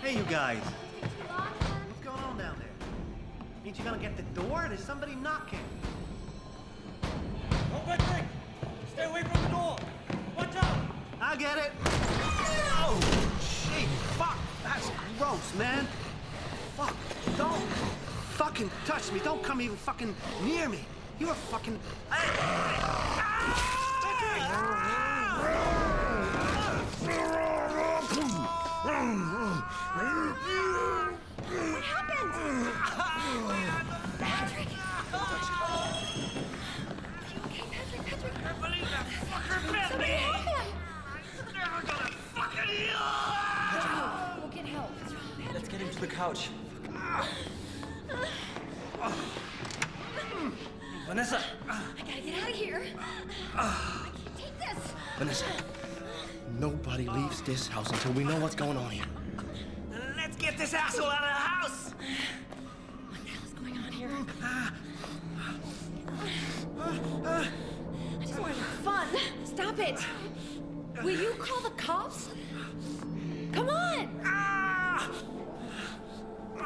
Hey, you guys. What's going on down there? Ain't you gonna get the door? There's somebody knocking. Hold that thing! Stay away from the door! Watch out! I get it. Oh, shit. Fuck. That's gross, man. Fuck. Don't fucking touch me. Don't come even fucking near me. You're a fucking... What happened? Patrick! Okay, Patrick. I can't believe that fucker bit me! Never gonna fucking heal! We'll get help. Let's get him to the couch. Vanessa! I gotta get out of here. I can't take this. Vanessa, nobody leaves this house until we know what's going on here. Let's get this asshole out of the house! What the hell's going on here? I just wanted fun. Stop it. Will you call the cops? Come on.